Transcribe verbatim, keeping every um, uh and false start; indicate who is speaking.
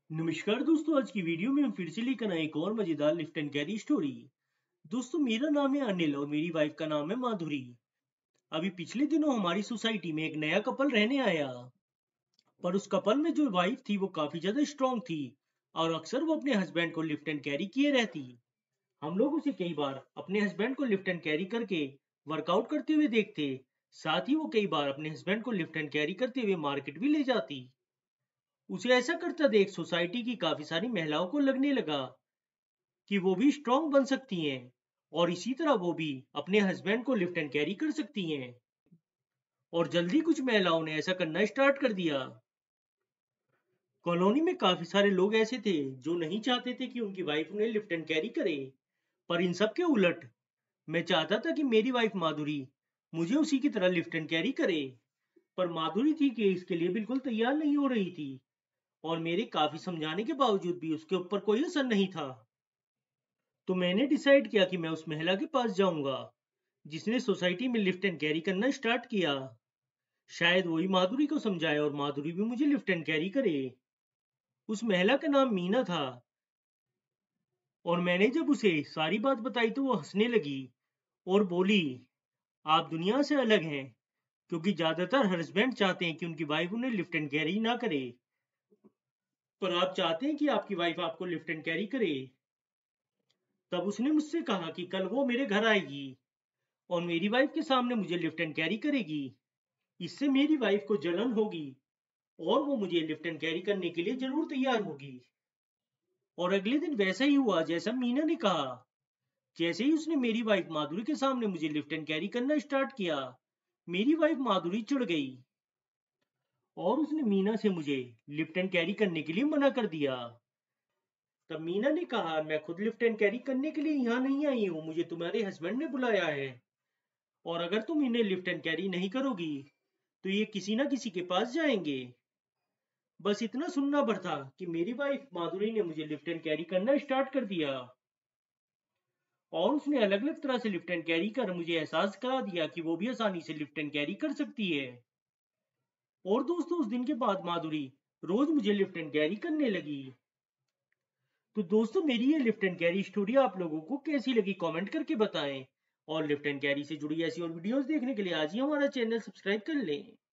Speaker 1: नमस्कार दोस्तों, आज की वीडियो में हम फिर से लेकर आए एक और मजेदार लिफ्ट एंड कैरी स्टोरी। दोस्तों, मेरा नाम है अनिल और मेरी वाइफ का नाम है माधुरी। अभी पिछले दिनों हमारी सोसाइटी में एक नया कपल रहने आया। पर उस कपल में जो वाइफ थी वो काफी ज्यादा स्ट्रांग थी और अक्सर वो अपने हस्बैंड को लिफ्ट एंड कैरी किए रहती। हम लोग उसे कई बार अपने हस्बैंड को लिफ्ट एंड कैरी करके वर्कआउट करते हुए देखते। साथ ही वो कई बार अपने हस्बैंड को लिफ्ट एंड कैरी करते हुए मार्केट भी ले जाती। उसे ऐसा करता देख सोसाइटी की काफी सारी महिलाओं को लगने लगा कि वो भी स्ट्रांग बन सकती हैं और इसी तरह वो भी अपने हस्बैंड को लिफ्ट एंड कैरी कर सकती हैं। और जल्दी कुछ महिलाओं ने ऐसा करना स्टार्ट कर दिया। कॉलोनी में काफी सारे लोग ऐसे थे जो नहीं चाहते थे कि उनकी वाइफ उन्हें लिफ्ट एंड कैरी करे। पर इन सब के उलट मैं चाहता था कि मेरी वाइफ माधुरी मुझे उसी की तरह लिफ्ट एंड कैरी करे। पर माधुरी थी कि इसके लिए बिल्कुल तैयार नहीं हो रही थी और मेरे काफी समझाने के बावजूद भी उसके ऊपर कोई असर नहीं था। तो मैंने डिसाइड किया कि मैं उस महिला के पास जाऊंगा जिसने सोसाइटी में लिफ्ट एंड कैरी करना स्टार्ट किया। शायद वही माधुरी को समझाए और माधुरी भी मुझे लिफ्ट एंड कैरी करे। उस महिला का नाम मीना था और मैंने जब उसे सारी बात बताई तो वो हंसने लगी और बोली, आप दुनिया से अलग हैं, क्योंकि ज्यादातर हस्बैंड चाहते हैं कि उनकी वाइफ उन्हें लिफ्ट एंड कैरी ना करे, पर आप चाहते हैं कि आपकी वाइफ आपको लिफ्ट एंड कैरी करे। तब उसने मुझसे कहा कि कल वो मेरे घर आएगी और मेरी वाइफ के सामने मुझे लिफ्ट एंड कैरी करेगी। इससे मेरी वाइफ को जलन होगी और वो मुझे लिफ्ट एंड कैरी करने के लिए जरूर तैयार होगी। और अगले दिन वैसा ही हुआ जैसा मीना ने कहा। जैसे ही उसने मेरी वाइफ माधुरी के सामने मुझे लिफ्ट एंड कैरी करना स्टार्ट किया, मेरी वाइफ माधुरी चिढ़ गई और उसने मीना से मुझे लिफ्ट एंड कैरी करने के लिए मना कर दिया। तब मीना ने कहा, मैं खुद लिफ्ट एंड कैरी करने के लिए यहाँ नहीं आई हूँ, मुझे तुम्हारे हस्बैंड ने बुलाया है और अगर तुम इन्हें लिफ्ट एंड कैरी नहीं करोगी तो ये किसी ना किसी के पास जाएंगे। बस इतना सुनना भर था कि मेरी वाइफ माधुरी ने मुझे लिफ्ट एंड कैरी करना स्टार्ट कर दिया और उसने अलग अलग तरह से लिफ्ट एंड कैरी कर मुझे एहसास करा दिया कि वो भी आसानी से लिफ्ट एंड कैरी कर सकती है। और दोस्तों, उस दिन के बाद माधुरी रोज मुझे लिफ्ट एंड कैरी करने लगी। तो दोस्तों, मेरी ये लिफ्ट एंड कैरी स्टोरी आप लोगों को कैसी लगी कमेंट करके बताएं और लिफ्ट एंड कैरी से जुड़ी ऐसी और वीडियोस देखने के लिए आज ही हमारा चैनल सब्सक्राइब कर लें।